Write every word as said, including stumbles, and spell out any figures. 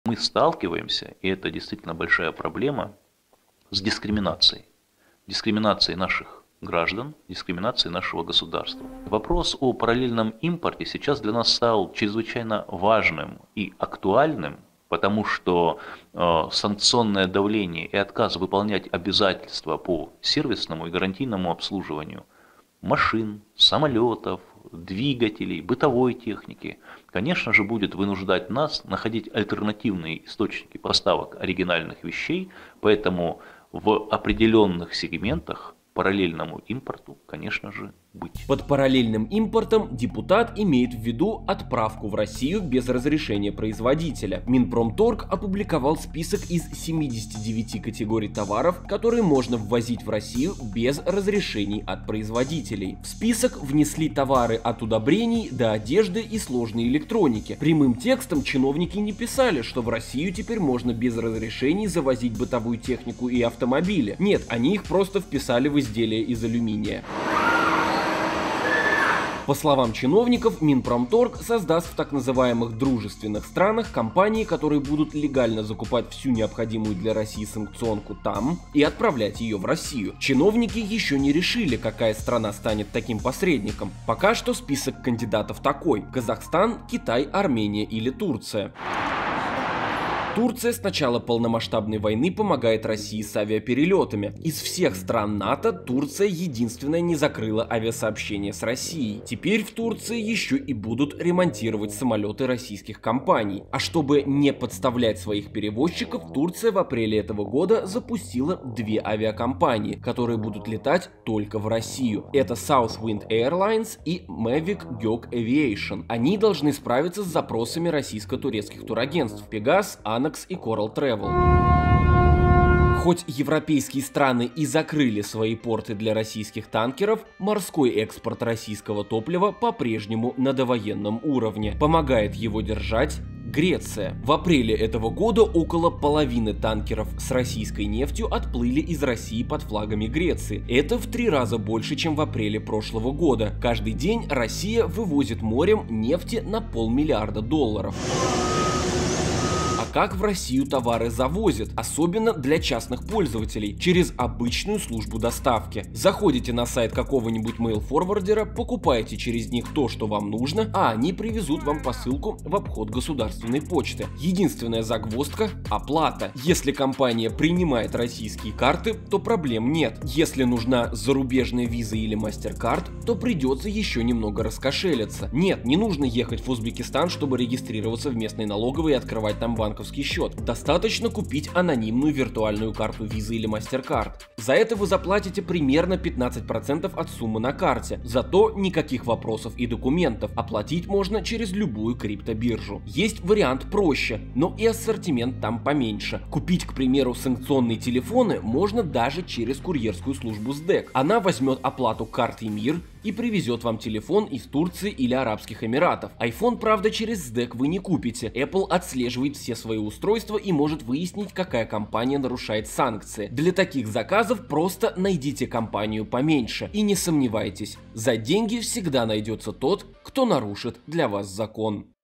Мы сталкиваемся, и это действительно большая проблема, с дискриминацией. Дискриминацией наших граждан, дискриминацией нашего государства. Вопрос о параллельном импорте сейчас для нас стал чрезвычайно важным и актуальным, потому что э, санкционное давление и отказ выполнять обязательства по сервисному и гарантийному обслуживанию машин, самолетов, двигателей, бытовой техники, конечно же, будет вынуждать нас находить альтернативные источники поставок оригинальных вещей, поэтому в определенных сегментах параллельному импорту, конечно же, быть. Под параллельным импортом депутат имеет в виду отправку в Россию без разрешения производителя. Минпромторг опубликовал список из семидесяти девяти категорий товаров, которые можно ввозить в Россию без разрешений от производителей. В список внесли товары от удобрений до одежды и сложной электроники. Прямым текстом чиновники не писали, что в Россию теперь можно без разрешений завозить бытовую технику и автомобили. Нет, они их просто вписали в изделия из алюминия. По словам чиновников, Минпромторг создаст в так называемых дружественных странах компании, которые будут легально закупать всю необходимую для России санкционку там и отправлять ее в Россию. Чиновники еще не решили, какая страна станет таким посредником. Пока что список кандидатов такой: Казахстан, Китай, Армения или Турция. Турция с начала полномасштабной войны помогает России с авиаперелетами. Из всех стран НАТО Турция единственная не закрыла авиасообщение с Россией. Теперь в Турции еще и будут ремонтировать самолеты российских компаний. А чтобы не подставлять своих перевозчиков, Турция в апреле этого года запустила две авиакомпании, которые будут летать только в Россию. Это Southwind Airlines и Mavic Gök Aviation. Они должны справиться с запросами российско-турецких турагентств Pegas, Anax и Coral Travel. Хоть европейские страны и закрыли свои порты для российских танкеров, морской экспорт российского топлива по-прежнему на довоенном уровне. Помогает его держать Греция. В апреле этого года около половины танкеров с российской нефтью отплыли из России под флагами Греции. Это в три раза больше, чем в апреле прошлого года. Каждый день Россия вывозит морем нефти на полмиллиарда долларов. Как в Россию товары завозят, особенно для частных пользователей, через обычную службу доставки. Заходите на сайт какого-нибудь мейл-форвардера, покупаете через них то, что вам нужно, а они привезут вам посылку в обход государственной почты. Единственная загвоздка – оплата. Если компания принимает российские карты, то проблем нет. Если нужна зарубежная виза или MasterCard, то придется еще немного раскошелиться. Нет, не нужно ехать в Узбекистан, чтобы регистрироваться в местной налоговой и открывать там банк счет. Достаточно купить анонимную виртуальную карту Visa или MasterCard. За это вы заплатите примерно пятнадцать процентов от суммы на карте. Зато никаких вопросов и документов. Оплатить можно через любую криптобиржу. Есть вариант проще, но и ассортимент там поменьше. Купить, к примеру, санкционные телефоны можно даже через курьерскую службу СДЭК. Она возьмет оплату картой МИР и привезет вам телефон из Турции или Арабских Эмиратов. iPhone, правда, через СДЭК вы не купите. Apple отслеживает все свои устройства и может выяснить, какая компания нарушает санкции. Для таких заказов просто найдите компанию поменьше. И не сомневайтесь, за деньги всегда найдется тот, кто нарушит для вас закон.